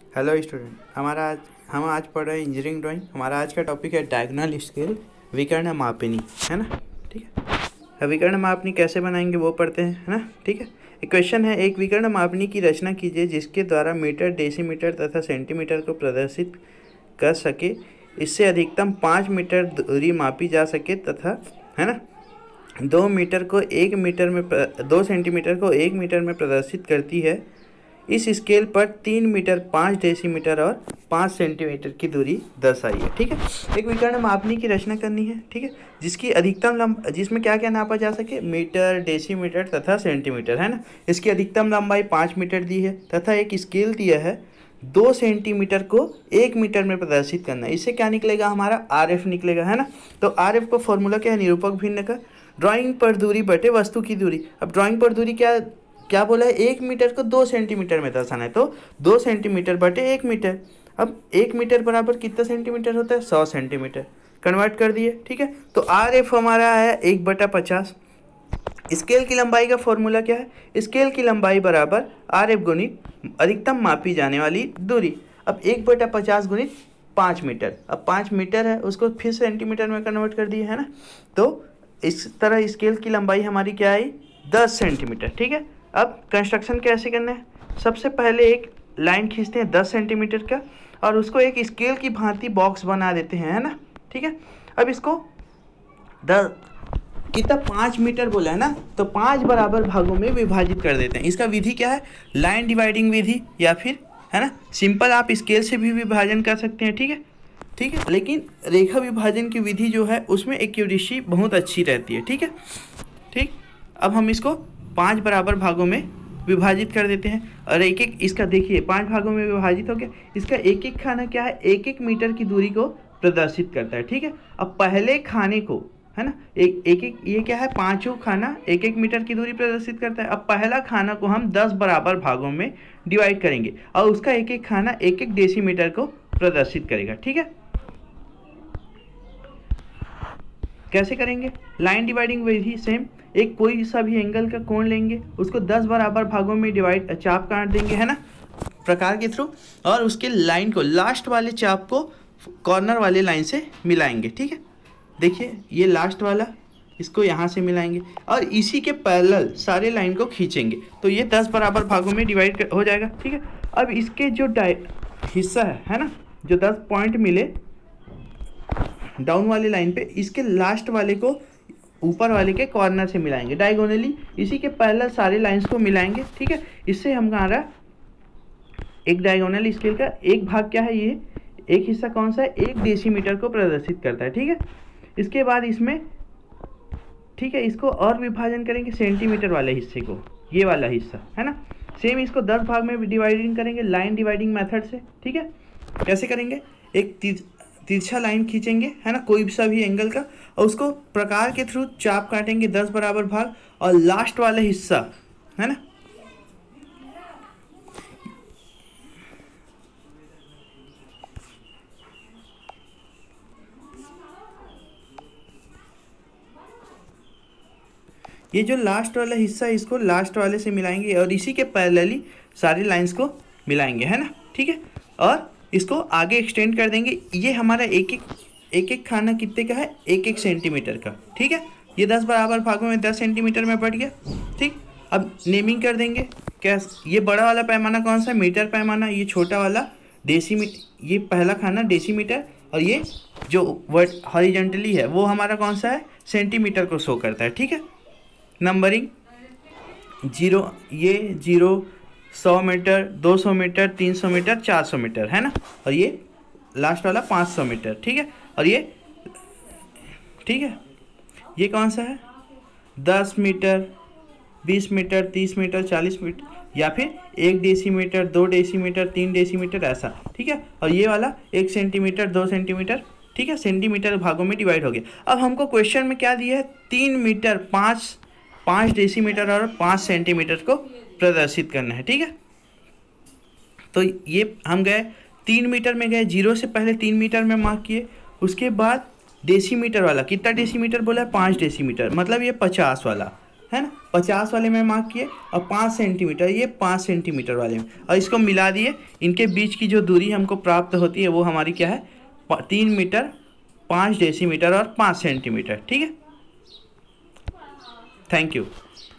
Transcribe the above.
Hello student, हम आज पढ़ रहे हैं इंजीनियरिंग ड्राइंग। हमारा आज का टॉपिक है डायगोनल स्केल, विकर्ण मापनी, है ना। ठीक है, अब विकर्ण मापनी कैसे बनाएंगे वो पढ़ते हैं, है ना। ठीक है, एक क्वेश्चन है, एक विकर्ण मापनी की रचना कीजिए जिसके द्वारा मीटर, डेसीमीटर तथा सेंटीमीटर को प्रदर्शित कर सके। इससे अधिकतम 5 मीटर दूरी मापी जा सके तथा, है ना, 2 सेंटीमीटर को 1 मीटर में प्रदर्शित करती है। इस स्केल पर 3 मीटर, 5 डेसीमीटर और 5 सेंटीमीटर की दूरी दर्शाइए। ठीक है, एक विकर्ण मापनी की रचना करनी है। ठीक है, जिसकी अधिकतम जिसमें क्या क्या नापा जा सके, मीटर, डेसीमीटर तथा सेंटीमीटर, है ना। इसकी अधिकतम लंबाई 5 मीटर दी है तथा एक स्केल दिया है 2 सेंटीमीटर को 1 मीटर में प्रदर्शित करना है। इससे क्या निकलेगा, हमारा RF निकलेगा, है ना। तो RF का फॉर्मूला क्या है, निरूपक भिन्न का ड्राइंग पर दूरी बटे वस्तु की दूरी। अब ड्राइंग पर दूरी क्या क्या बोला है, 1 मीटर को 2 सेंटीमीटर में दर्शाना है, तो 2 सेंटीमीटर बटे 1 मीटर। अब 1 मीटर बराबर कितना सेंटीमीटर होता है, 100 सेंटीमीटर। कन्वर्ट कर दिए। ठीक है, तो RF हमारा है 1/50। स्केल की लंबाई का फॉर्मूला क्या है, स्केल की लंबाई बराबर RF गुणित अधिकतम मापी जाने वाली दूरी। अब 1/50 गुणित 5 मीटर, अब 5 मीटर है उसको फिर सेंटीमीटर में कन्वर्ट कर दिए, है ना। तो इस तरह स्केल की लंबाई हमारी क्या आई, 10 सेंटीमीटर। ठीक है, अब कंस्ट्रक्शन कैसे करना है, सबसे पहले एक लाइन खींचते हैं 10 सेंटीमीटर का और उसको एक स्केल की भांति बॉक्स बना देते हैं, है ना। ठीक है, अब इसको 10 कितना 5 मीटर बोला है ना, तो 5 बराबर भागों में विभाजित कर देते हैं। इसका विधि क्या है, लाइन डिवाइडिंग विधि, या फिर, है ना, सिंपल आप स्केल से भी विभाजन कर सकते हैं। ठीक है, ठीक है, लेकिन रेखा विभाजन की विधि जो है उसमें एक्यूरेसी बहुत अच्छी रहती है। ठीक है, ठीक, अब हम इसको 5 बराबर भागों में विभाजित कर देते हैं और एक एक इसका देखिए 5 भागों में विभाजित हो गया। इसका एक एक खाना क्या है, 1-1 मीटर की दूरी को प्रदर्शित करता है। ठीक है, अब पहले खाने को, है ना, एक ये क्या है, 5 खाना 1-1 मीटर की दूरी प्रदर्शित करता है। अब पहला खाना को हम 10 बराबर भागों में डिवाइड करेंगे और उसका एक एक खाना 1-1 डेसीमीटर को प्रदर्शित करेगा। ठीक है, कैसे करेंगे, लाइन डिवाइडिंग विधि सेम, एक कोई सा भी एंगल का कोण लेंगे, उसको 10 बराबर भागों में डिवाइड चाप काट देंगे, है ना, प्रकार के थ्रू, और उसके लाइन को लास्ट वाले चाप को कॉर्नर वाले लाइन से मिलाएंगे। ठीक है, देखिए ये लास्ट वाला, इसको यहाँ से मिलाएंगे और इसी के पैरेलल सारे लाइन को खींचेंगे, तो ये 10 बराबर भागों में डिवाइड हो जाएगा। ठीक है, अब इसके जो हिस्सा है ना, जो 10 पॉइंट मिले डाउन वाले लाइन पे, इसके लास्ट वाले को ऊपर वाले के कॉर्नर से मिलाएंगे डायगोनली, इसी के पैरेलल सारे लाइंस को मिलाएंगे। ठीक है, इससे हमारा एक डायगोनल स्केल का एक भाग क्या है, ये एक हिस्सा कौन सा है, 1 डेसीमीटर को प्रदर्शित करता है। ठीक है, इसके बाद इसमें, ठीक है, इसको और विभाजन करेंगे सेंटीमीटर वाले हिस्से को, ये वाला हिस्सा, है ना, सेम इसको 10 भाग में डिवाइडिंग करेंगे लाइन डिवाइडिंग मेथड से। ठीक है, कैसे करेंगे, एक तिरछा लाइन खींचेंगे, है ना, कोई सा भी एंगल का, और उसको प्रकार के थ्रू चाप काटेंगे 10 बराबर भाग, और लास्ट वाला हिस्सा, है ना, ये जो लास्ट वाला हिस्सा इसको लास्ट वाले से मिलाएंगे और इसी के पैरेलली सारी लाइंस को मिलाएंगे, है ना। ठीक है, और इसको आगे एक्सटेंड कर देंगे। ये हमारा एक एक खाना कितने का है, 1-1 सेंटीमीटर का। ठीक है, ये 10 बराबर भागों में 10 सेंटीमीटर में बढ़ गया। ठीक, अब नेमिंग कर देंगे, क्या, ये बड़ा वाला पैमाना कौन सा है, मीटर पैमाना, ये छोटा वाला डेसीमीटर, ये पहला खाना डेसीमीटर, और ये जो वर्ड हॉरिजॉन्टली है वो हमारा कौन सा है, सेंटीमीटर को शो करता है। ठीक है, नंबरिंग 0, ये 0, 100 मीटर, 200 मीटर, 300 मीटर, 400 मीटर, है ना, और ये लास्ट वाला 500 मीटर। ठीक है, और ये, ठीक है, ये कौन सा है, 10 मीटर, 20 मीटर, 30 मीटर, 40 मीटर, या फिर 1 डेसीमीटर, 2 डेसीमीटर, 3 डेसीमीटर, ऐसा। ठीक है, और ये वाला 1 सेंटीमीटर, 2 सेंटीमीटर। ठीक है, सेंटीमीटर भागों में डिवाइड हो गया। अब हमको क्वेश्चन में क्या दिया है, 3 मीटर, 5 डेसीमीटर और 5 सेंटीमीटर को प्रदर्शित करना है। ठीक है, तो ये हम गए 3 मीटर में गए, 0 से पहले 3 मीटर में मार्क किए, उसके बाद डेसीमीटर वाला कितना डेसीमीटर बोला है, 5 डेसीमीटर, मतलब ये 50 वाला, है ना, 50 वाले में मार्क किए और 5 सेंटीमीटर, ये 5 सेंटीमीटर वाले में, और इसको मिला दिए। इनके बीच की जो दूरी हमको प्राप्त होती है वो हमारी क्या है, 3 मीटर 5 डेसीमीटर और 5 सेंटीमीटर। ठीक है, थैंक यू।